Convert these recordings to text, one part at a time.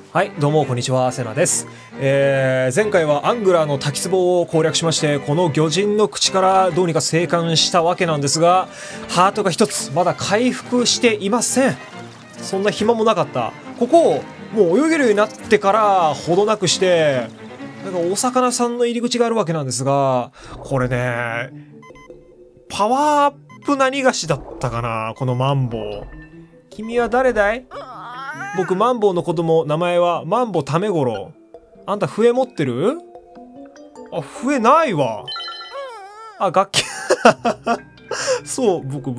はい、どうもこんにちは、セナです。前回はアングラーの滝壺を攻略しまして、この魚人の口からどうにか生還したわけなんですが、ハートが一つまだ回復していません。そんな暇もなかった。ここもう泳げるようになってからほどなくして、なんかお魚さんの入り口があるわけなんですが、これね、パワーアップ何がしだったかな、このマンボウ。君は誰だい？僕マンボウの子供、名前はマンボタメゴロウ。あんた笛持ってる？あ、笛ないわ。あ、楽器そう、僕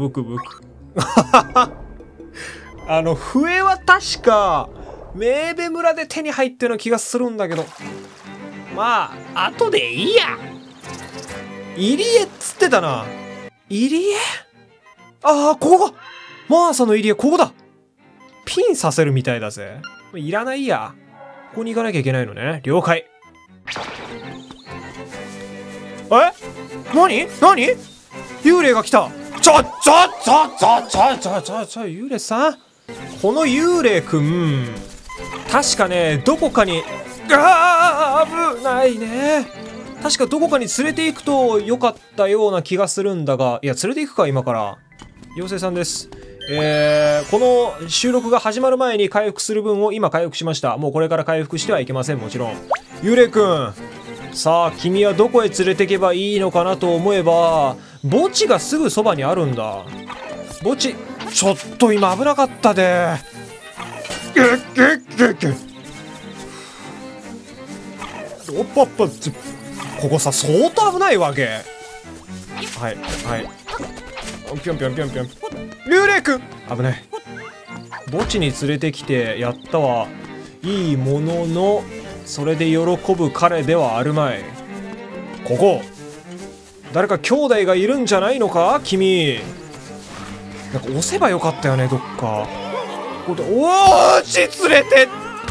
笛は確かメーベ村で手に入ったような気がするんだけど、まあ後でいいや。入江っつってたな。入江？ああ、ここがマーサの入江、ここだ。ピンさせるみたいだぜ。いらないや。ここに行かなきゃいけないのね。了解。何幽霊が来た。幽霊さん。この幽霊くん、確かね、どこかに、危ないね。確かどこかに連れて行くとよかったような気がするんだが、いや、連れて行くか、今から。妖精さんです。この収録が始まる前に回復する分を今回復しました。もうこれから回復してはいけません、もちろん。幽霊くん。さあ、君はどこへ連れてけばいいのかなと思えば、墓地がすぐそばにあるんだ。墓地、ちょっと今危なかったで。ここさ、相当危ないわけ。はい。ぴょん。幽霊くん、危ない。墓地に連れてきてやったはいいものの、それで喜ぶ彼ではあるまい。ここ誰か兄弟がいるんじゃないのか君。なんか押せばよかったよね、どっか。ここでおち連れて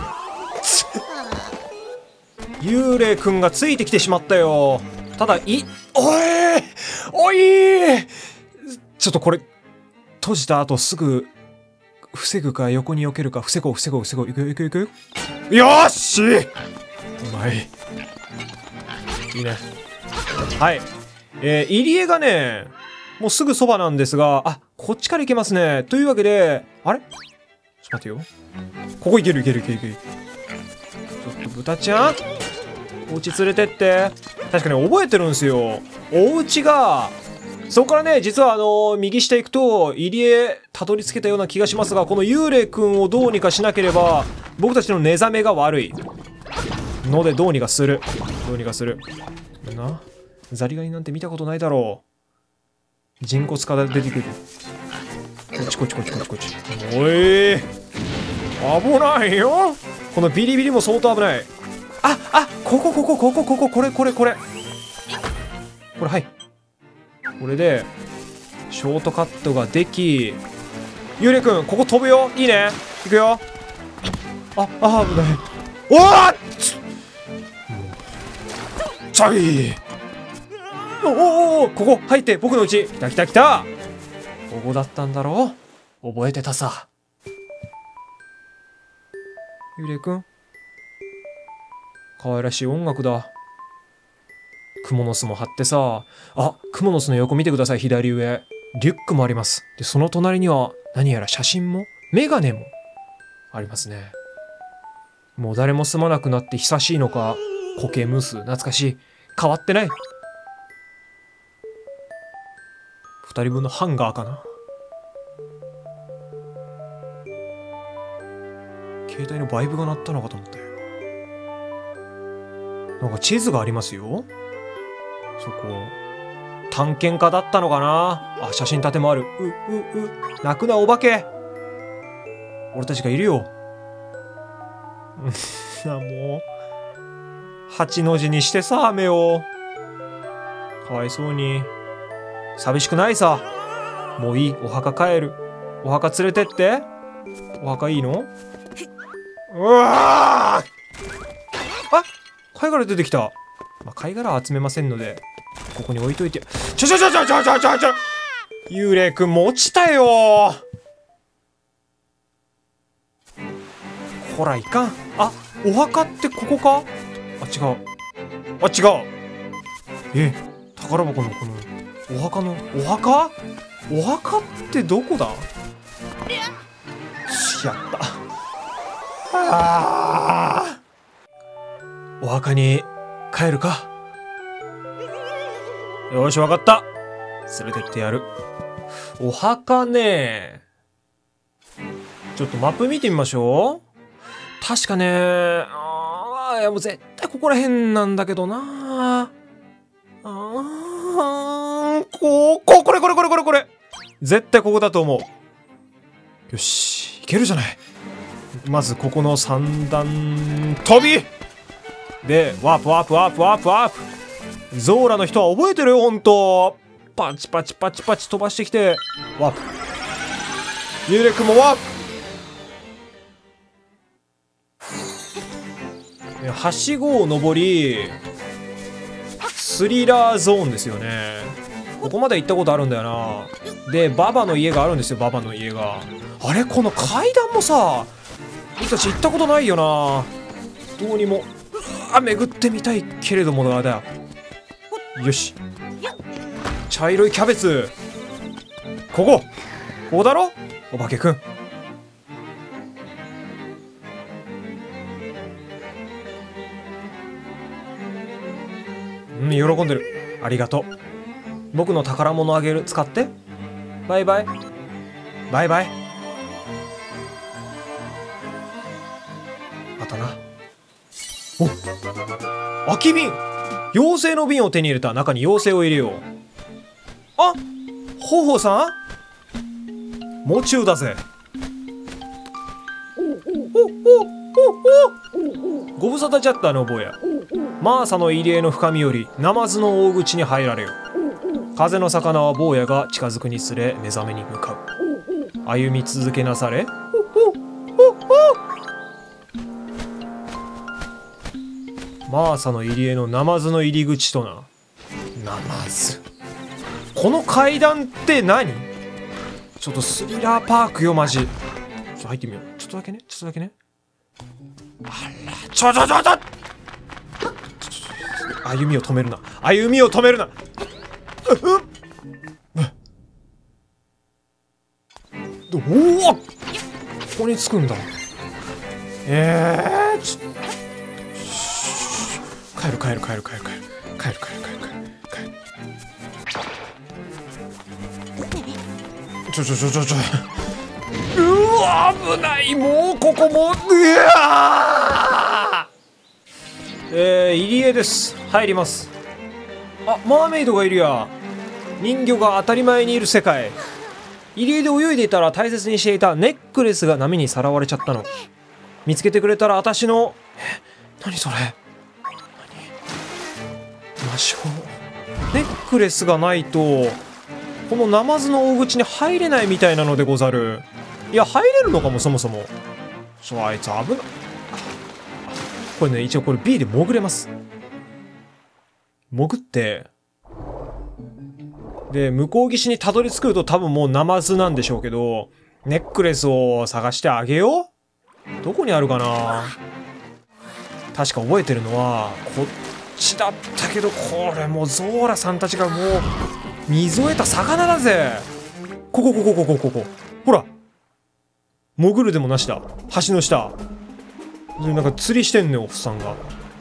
幽霊くんがついてきてしまったよ。ただおいちょっとこれ閉じた後すぐ防ぐか横に避けるか。防ごう。行くよーし、うまい。いいね。はい。入江がね、もうすぐそばなんですが、あ、こっちから行けますね。というわけで、あれちょっと待てよ。ここ行ける。ちょっと豚ちゃん、お家連れてって。確かに覚えてるんですよ。お家が、そこからね、実は右下行くと、入江たどり着けたような気がしますが、この幽霊くんをどうにかしなければ、僕たちの寝覚めが悪い。ので、どうにかする。な、ザリガニなんて見たことないだろう。人骨から出てくる。こっち。おい、危ないよ。このビリビリも相当危ない。これ。これ、はい。これでショートカットができ、幽霊くんここ飛ぶよ。いいね、行くよ。危ない。おおここ入って、僕の家。来た。ここだったんだろう。覚えてたさ。幽霊くん、可愛らしい音楽だ。クモの巣も張ってさ。クモの巣の横見てください。左上リュックもあります。でその隣には何やら写真もメガネもありますね。もう誰も住まなくなって久しいのか、苔むす懐かしい。変わってない。2人分のハンガーかな。携帯のバイブが鳴ったのかと思ったよ。なんか地図がありますよ。そこ探検家だったのかな。写真立てもある。泣くなお化け、俺たちがいるよ。もう8の字にしてさ、目を。かわいそうに。寂しくないさ。もういい、お墓帰る。お墓連れてって。お墓いいの？うわー、貝殻出てきた。貝殻は集めませんのでここに置いといて。幽霊くんも落ちたよ。 ほらいかん。あ、お墓ってここか。あ、違う。あ、違う。宝箱のこのお墓のお墓ってどこだ。やった。お墓に帰るか。よし、わかった。連れてってやる。お墓ね。ちょっとマップ見てみましょう。確かね、いやもう絶対ここら辺なんだけどな。これ。絶対ここだと思う。よし、いけるじゃない。まずここの三段飛びで、ワープ。ゾーラの人は覚えてるよ、ほんと。パチパチ飛ばしてきて、ワープ。ユーレ君もワープ。はしごを登り、スリラーゾーンですよね。ここまで行ったことあるんだよな。で、ババの家があるんですよ、ババの家が。あれ、この階段もさ、僕たち行ったことないよな。どうにも巡ってみたいけれどもだよ。よし、茶色いキャベツ、ここだろ、お化けくん。喜んでる。ありがとう。僕の宝物あげる。使って。バイバイ。またな。お、空き瓶。妖精の瓶を手に入れた。中に妖精を入れよう。あ、ほほさん、もちゅうだぜ。ご無沙汰じゃったの坊や。マーサの入り江の深みよりナマズの大口に入られよ。風の魚は坊やが近づくにつれ目覚めに向かう。歩み続けなされ。マーサの入り江のナマズの入り口とな。ナマズ。この階段って何？ちょっとスリラーパークよ、マジ。ちょっと入ってみよう。ちょっとだけね。あら、ちょ歩みを止めるな。おお、ここに着くんだ。帰る。うわ、危ない。もうここも、入り江です。入ります。あ、マーメイドがいるや。人魚が当たり前にいる世界。入り江で泳いでいたら大切にしていたネックレスが波にさらわれちゃったの。見つけてくれたら私の、何それ、魔性。ネックレスがないとこのナマズの大口に入れないみたいなのでござる。いや、入れるのかも。そもそもあいつ危ない。これね、一応これ B で潜れます。潜ってで向こう岸にたどり着くと多分もうナマズなんでしょうけど、ネックレスを探してあげよう。どこにあるかな。確か覚えてるのはこっちだったけど、これもうゾーラさんたちがもう水を得た魚だぜ。ここほら、潜るでもなしだ。橋の下でなんか釣りしてんねん、おっさんが。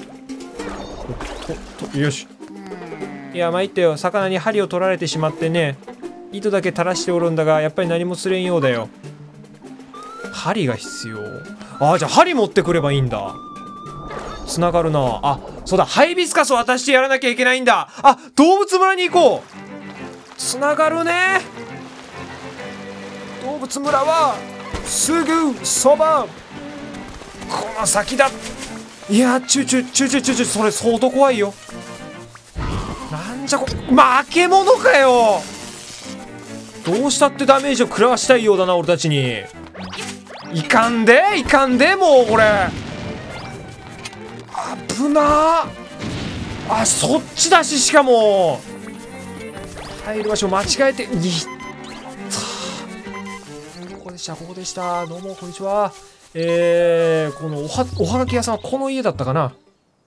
よし。いや参ったよ。魚に針を取られてしまってね、糸だけ垂らしておるんだが、やっぱり何も釣れんようだよ。針が必要。じゃあ針持ってくればいいんだ。つながるなあ。そうだ、ハイビスカスを渡してやらなきゃいけないんだ。動物村に行こう。つながるね。動物村はすぐそば。この先だ。いや、それ相当怖いよ。なんじゃこ、負け物かよ。どうしたってダメージを食らわしたいようだな、俺たちに。いかんで、もうこれ危なー。そっちだし、しかも入る場所間違えて。ここでした。どうもこんにちは。 このおはがき屋さんはこの家だったかな。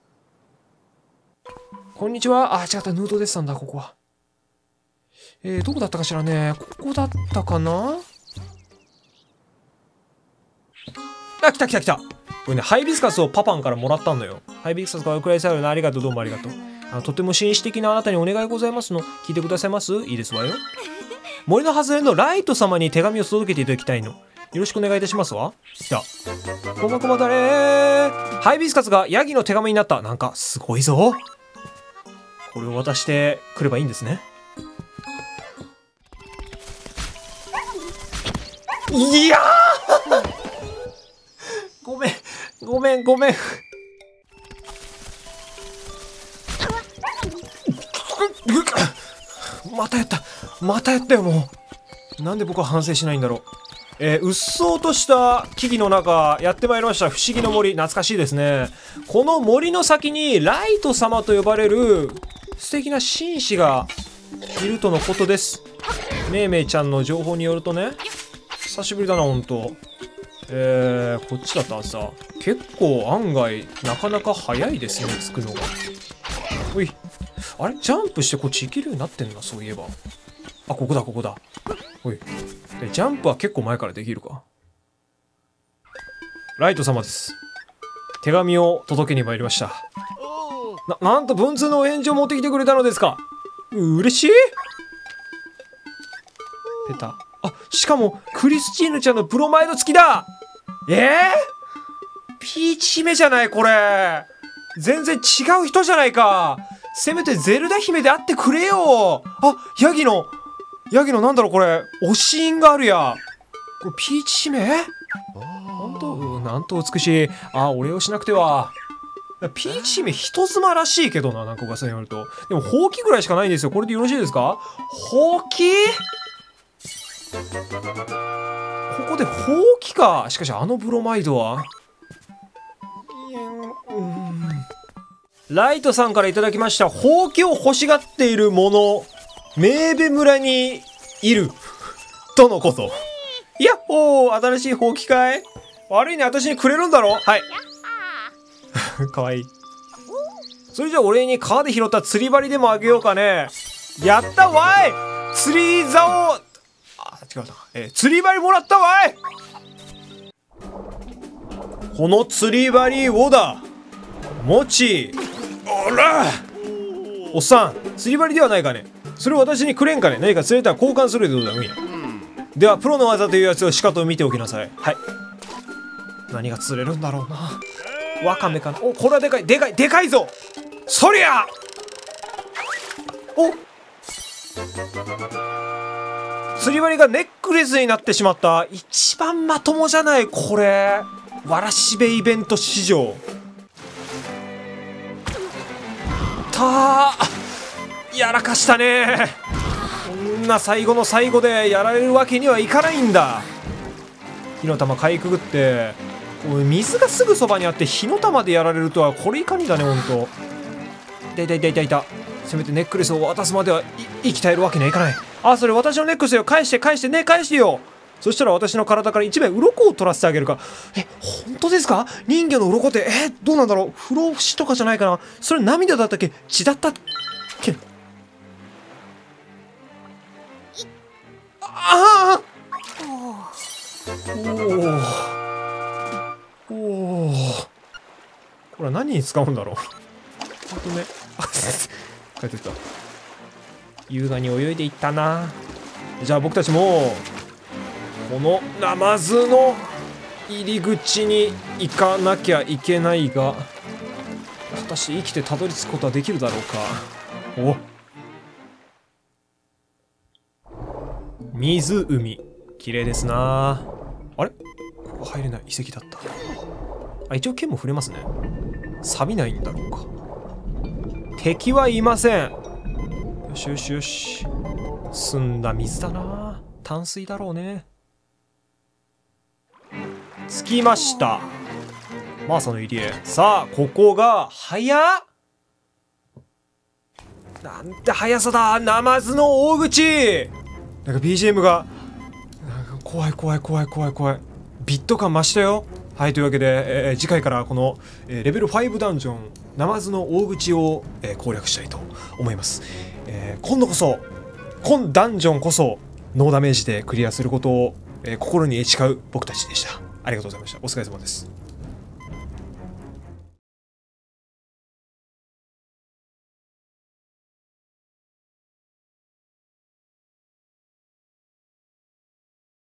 こんにちは。あ、違った。ヌードデッサンだ、ここは。どこだったかしらね。ここだったかな。あ、来た来た来た。これね、ハイビスカスをパパンからもらったんだよ。ハイビスカスからお送りされるのありがとう、どうもありがとう。とても紳士的なあなたにお願いございますの。聞いてくださいます？いいですわよ。森の外れのライト様に手紙を届けていただきたいの。よろしくお願いいたしますわ。来た。こまこまだれー。ハイビスカスがヤギの手紙になった。なんか、すごいぞ。これを渡してくればいいんですね。いやーごめん、ごめん、ごめん。またやった。またやったよ、もう。なんで僕は反省しないんだろう。うっそうとした木々の中、やってまいりました。不思議の森。懐かしいですね。この森の先に、ライト様と呼ばれる、素敵な紳士がいるとのことです。めいめいちゃんの情報によるとね。久しぶりだな、ほんと。こっちだったらさ、結構案外、なかなか早いですね、着くのが。ほい。あれジャンプしてこっち行けるようになってんな、そういえば。あ、ここだ、ここだ。ほい。で、ジャンプは結構前からできるか。ライト様です。手紙を届けに参りました。なんと文通のお返事を持ってきてくれたのですか。嬉しい。ペタ。あ、しかも、クリスチーヌちゃんのブロマイド付きだ。ピーチ姫じゃない、これ。全然違う人じゃないか。せめてゼルダ姫であってくれよ。あ、ヤギのなんだろうこれ。推し印があるや。これピーチ姫？ほんと、なんと美しい。あ、お礼をしなくては。ピーチ姫人妻らしいけどな、なんか噂によると。でも、ほうきぐらいしかないんですよ。これでよろしいですか？ほうき？ここでほうきか。しかし、あのブロマイドは。ライトさんからいただきました。ほうきを欲しがっている者、メーベ村にいる。とのこと。いやっほー、新しいほうきかい？悪いね、私にくれるんだろ？はい。かわいい。それじゃあお礼に川で拾った釣り針でもあげようかね。やったわい！釣り竿、あ、違うな。釣り針もらったわい！この釣り針をだ。もち。おら！おっさん、釣り針ではないかね。それを私にくれんかね。何か釣れたら交換するでどうだ。では、プロの技というやつをしかと見ておきなさい。はい。何が釣れるんだろうな。ワカメかな。お、これはでかい。でかい。でかいぞ。そりゃ！お！釣り針がネックレスになってしまった。一番まともじゃない、これ。わらしべイベント史上。やらかしたね。こんな最後の最後でやられるわけにはいかないんだ。火の玉かいくぐって、水がすぐそばにあって火の玉でやられるとはこれいかにだね、ほんと。いた。せめてネックレスを渡すまでは生き絶えるわけにはいかない。あ、それ私のネックレスよ。返してね、返してよ。そしたら私の体から一枚鱗を取らせてあげるか。本当ですか？人魚の鱗って、どうなんだろう。不老不死とかじゃないかな。それ涙だったっけ？血だったっけ？ああ！おお。これは何に使うんだろう。ほんとね。帰ってきた。優雅に泳いでいったな。じゃあ僕たちもこのナマズの入り口に行かなきゃいけないが、果たして生きてたどり着くことはできるだろうか。お、湖綺麗ですな。あれ、ここ入れない。遺跡だった。あ、一応剣も触れますね。錆びないんだろうか。敵はいません。よしよしよし。澄んだ水だな。淡水だろうね。着きました。マーサの入り江。さあ、ここが、早っ！なんて速さだ！ナマズの大口！なんか BGM が、なんか怖い。ビット感増したよ。 はい、というわけで、次回からこの、レベル5ダンジョンナマズの大口を、攻略したいと思います。今ダンジョンこそノーダメージでクリアすることを、心に誓う僕たちでした。ありがとうございました。お疲れ様です。